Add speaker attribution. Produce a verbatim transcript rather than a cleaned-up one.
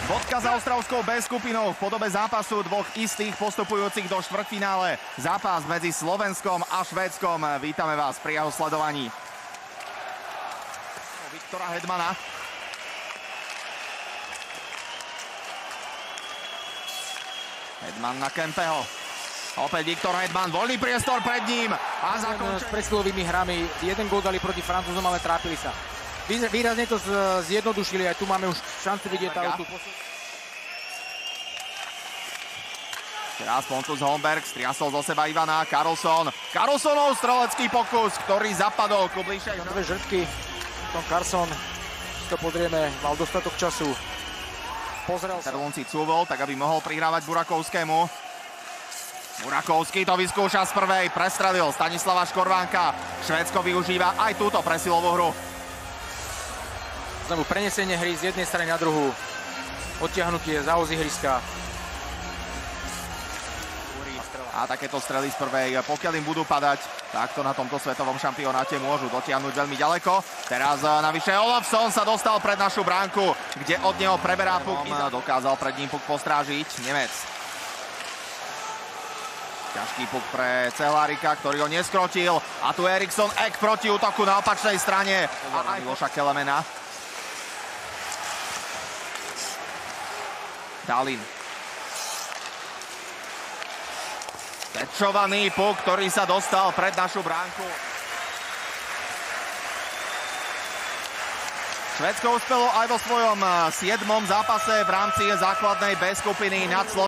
Speaker 1: Bodka za ostravskou B skupinou v podobe zápasu dvoch istých postupujúcich do štvrťfinále. Zápas medzi Slovenskom a Švédskom. Vítame vás pri jeho sledovaní. Viktora Hedmana. Hedman na Kempeho. Opäť Viktor Hedman, voľný priestor pred ním. A
Speaker 2: zakončenie. S presilovými hrami. Jeden gól dali proti Francúzom, ale trápili sa. Výrazne to zjednodušili, aj tu máme už šanci vidieť tú poslednú.
Speaker 1: Teraz Pontus Holmberg, striasol zo seba Ivana, Karlsson. Karlssonov strelecký pokus, ktorý zapadol ku bližšej.
Speaker 2: Dve žrtky, Tom Karlsson, si to pozrieme, mal dostatok času. Pozrel sa.
Speaker 1: Terlunci cúvol, tak aby mohol prihrávať Burakovskému. Burakovský to vyskúša z prvej, prestrelil Stanislava Škorvánka. Švédsko využíva aj túto presilovú hru.
Speaker 2: Znovu prenesenie hry z jednej strany na druhú. Odtiahnutie za oz ihriska.
Speaker 1: A takéto strely z prvej, pokiaľ im budú padať, tak to na tomto svetovom šampionáte môžu dotiahnuť veľmi ďaleko. Teraz navyše Olofsson sa dostal pred našu bránku, kde od neho preberá puk. Dokázal pred ním puk postrážiť Nemec. Ťažký puk pre Cehlárika, ktorý ho neskrotil. A tu Eriksson Ek proti útoku na opačnej strane. A aj Miloša Kelemena. Dalin. Tečovaný puk, ktorý sa dostal pred našu bránku. Švédsko uspelo aj vo svojom siedmom zápase v rámci základnej B skupiny nad Slovenskom.